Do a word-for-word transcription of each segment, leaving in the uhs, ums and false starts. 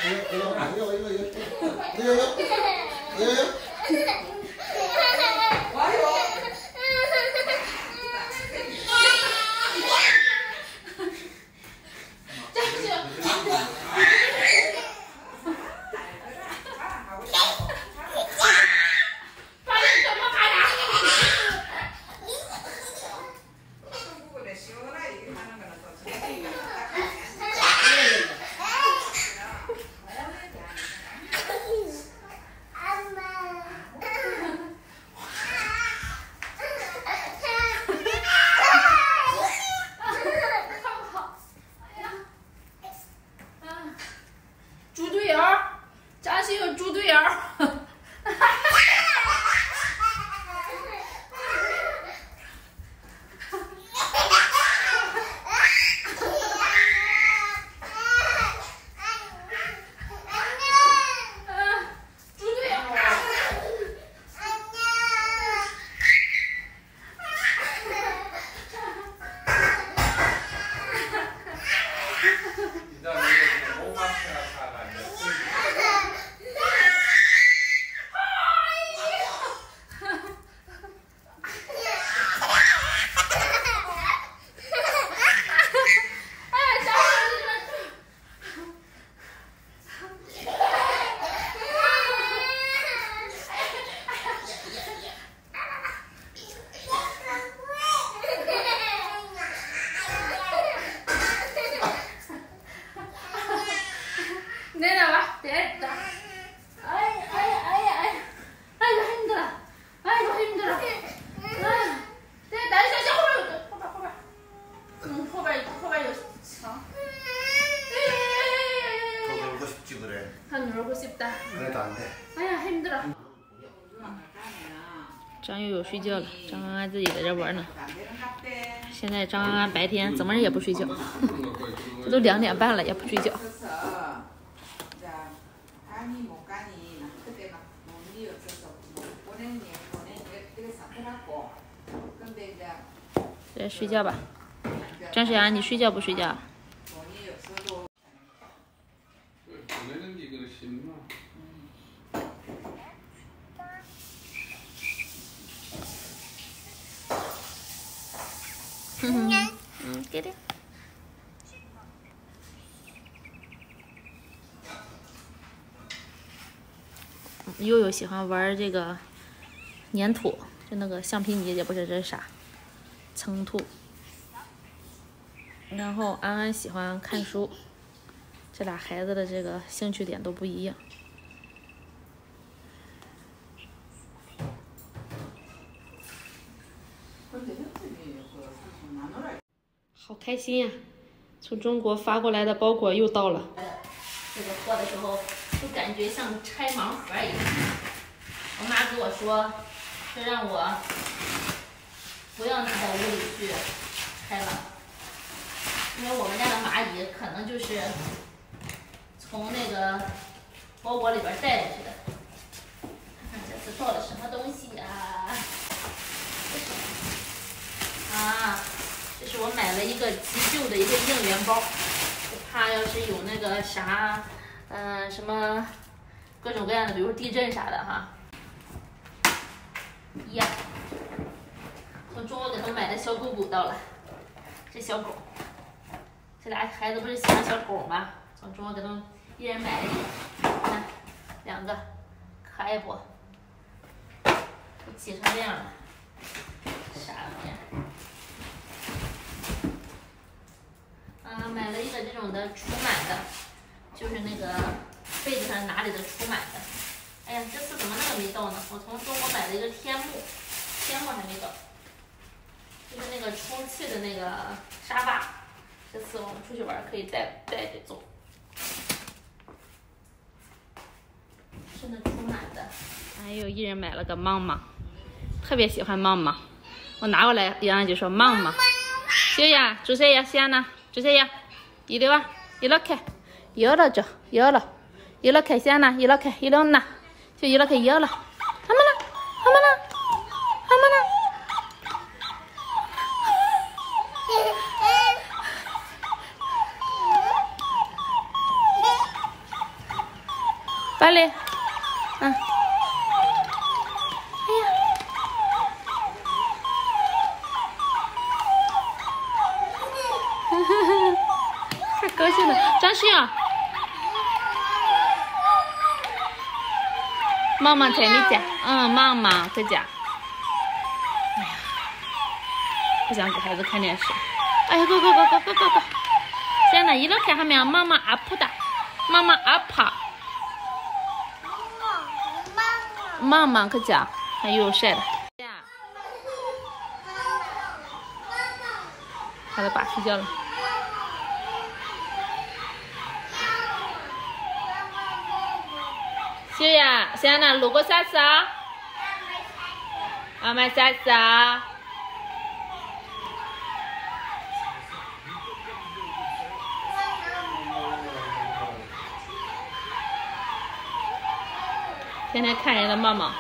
张悠悠睡觉了，张安安自己在这玩呢。现在张安安白天怎么也不睡觉，这都两点半了也不睡觉。来睡觉吧，张诗阳，你睡觉不睡觉？ 嗯嗯，给点。悠悠喜欢玩这个粘土，就那个橡皮泥，也不知这是啥，蹭土。然后安安喜欢看书，这俩孩子的这个兴趣点都不一样。 好开心呀！从中国发过来的包裹又到了。这个货的时候，就感觉像拆盲盒一样。我妈跟我说，说让我不要拿到屋里去拆了，因为我们家的蚂蚁可能就是从那个包裹里边带过去的。看看这次到了什么东西呀？这是啊。 这是我买了一个急救的一个应援包，就怕要是有那个啥，嗯、呃，什么各种各样的，比如地震啥的哈。呀，从中国给他们买的小狗狗到了，这小狗，这俩孩子不是喜欢小狗吗？从中国给他们一人买了一个，看两个，可爱不？都挤成这样了，啥玩意儿？ 啊，买了一个这种的除螨的，就是那个被子上拿里的除螨的。哎呀，这次怎么那个没到呢？我从中国买了一个天幕，天幕还没到，就是那个充气的那个沙发。这次我们出去玩可以带带着走。是那除螨的。还有一人买了个mang mang，特别喜欢mang mang。我拿过来，洋洋就说mang mang。小呀，做啥呀？先呢？ 주세요. 이리 와. 이렇게 열어줘. 열어. 이렇게 시아나. 이렇게 일어나. 저 이렇게 열어. 어머나. 어머나. 어머나. 巴雷，嗯，哎呀，呵呵呵，太高兴了，张旭啊，妈妈在你家，嗯，妈妈在家。哎呀，不想给孩子看电视。哎呀，go go go go go go go！ 现在이렇게 하면妈妈아프다，妈妈아파。妈妈可讲，还有晒的。孩子爸睡觉了。秀呀，现在录个啥子啊？啊，买啥子啊？天天看人的妈妈，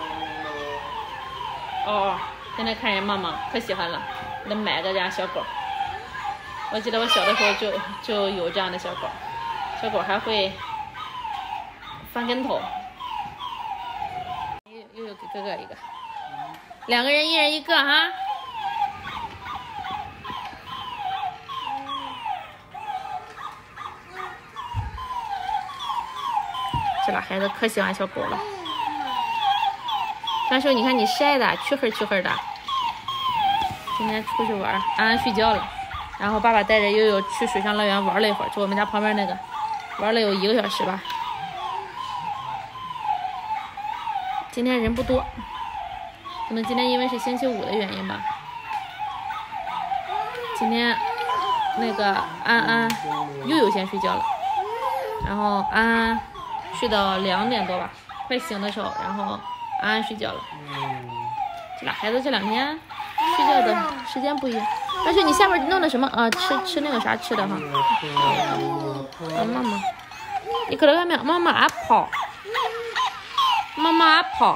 哦，天天看人妈妈可喜欢了，给他买个这样小狗。我记得我小的时候就就有这样的小狗，小狗还会翻跟头。又又有给哥哥一个，两个人一人一个哈。这俩孩子可喜欢小狗了。张秀，你看你晒的，黢黑黢黑的。今天出去玩，安安睡觉了，然后爸爸带着悠悠去水上乐园玩了一会儿，就我们家旁边那个，玩了有一个小时吧。今天人不多，可能今天因为是星期五的原因吧。今天那个安安悠悠先睡觉了，然后安安睡到两点多吧，快醒的时候，然后安安睡觉了。这俩孩子这两天睡觉的时间不一样。而且你下边弄的什么啊？吃吃那个啥吃的哈？啊，妈妈，你可看没有？妈妈爱跑，妈妈爱跑。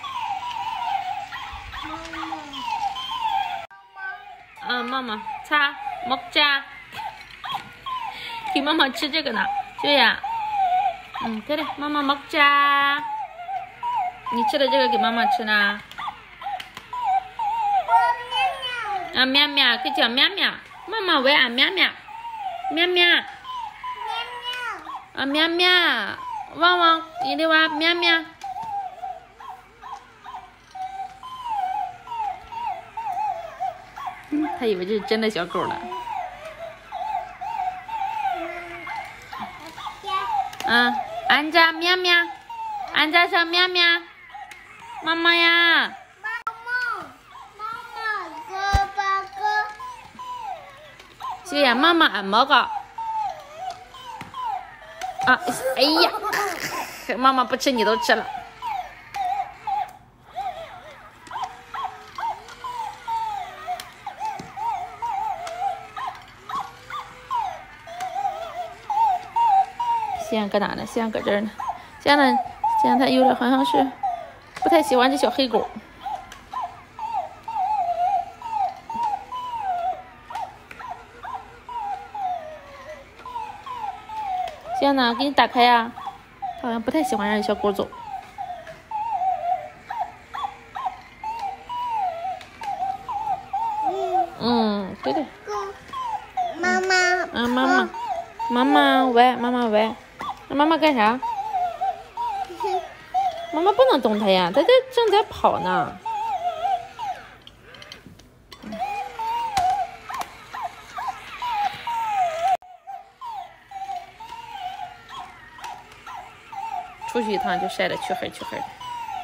嗯，妈妈，擦，먹자，给妈妈吃这个呢，就呀。嗯，对的，妈妈먹자。你吃的这个给妈妈吃呢。啊，喵喵，可以叫喵喵。妈妈喂啊，喵喵，喵喵，啊喵喵，汪汪，你的哇，喵喵。嗯，他以为这是真的小狗了。啊，앉아，喵喵，앉아서喵喵，妈妈呀。秀呀，妈妈按摩个。啊，哎呀，妈妈不吃你都吃了。西安搁哪呢？西安搁这儿呢。西安呢？西安他有点好像是不太喜欢这小黑狗。西安呢？给你打开呀。他好像不太喜欢让小狗走。嗯，对对。 妈妈。 嗯，妈妈，妈妈喂，妈妈喂。那妈妈干啥？妈妈不能动它呀，它这正在跑呢。出去一趟就晒得黢黑黢黑的。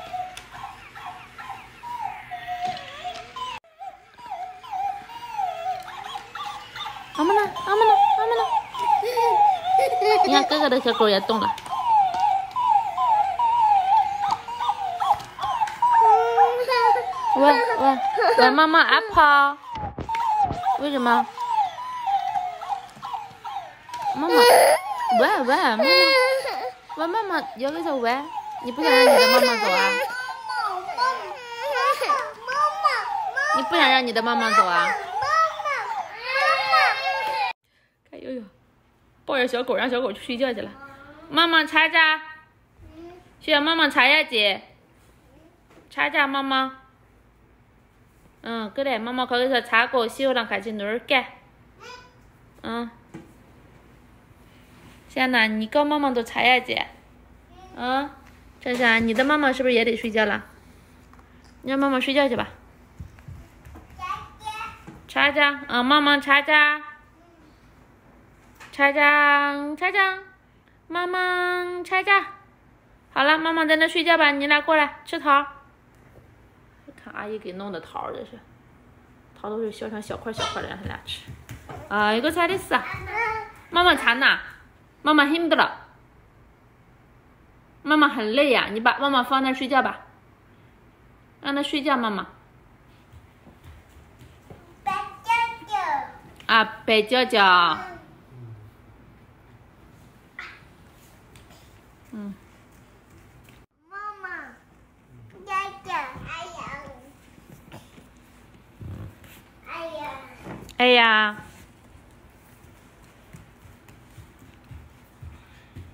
妈妈呢？妈妈呢？妈妈呢？你看哥哥的小狗也动了。喂喂喂，妈妈爱跑，为什么？妈妈，喂喂，妈妈，喂妈妈，要给它喂，你不想让你的妈妈走啊？你不想让你的妈妈走啊？看悠悠，抱着小狗，让小狗去睡觉去了。妈妈查查， 需要妈妈擦下去，擦下妈妈。嗯，그래，妈妈거기서 자고 시우랑 같이 놀게。嗯，现在你跟妈妈都擦下去。嗯，珊珊，你的妈妈是不是也得睡觉了？你让妈妈睡觉去吧。擦擦，嗯，妈妈擦擦，擦擦擦擦，妈妈擦擦。好了，妈妈在那睡觉吧，你俩过来吃桃。看阿姨给弄的桃，这是桃都是削成小块小块的，让他俩吃。啊，이거 잘했어。妈妈馋呐，妈妈힘들어。妈妈很累呀、啊，你把妈妈放那睡觉吧，让她睡觉，妈妈。 白舅舅。 啊，白娇娇。嗯。 妈妈，舅舅，哎呀，哎呀， 哎呀。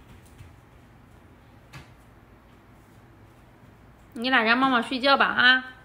你俩让妈妈睡觉吧啊。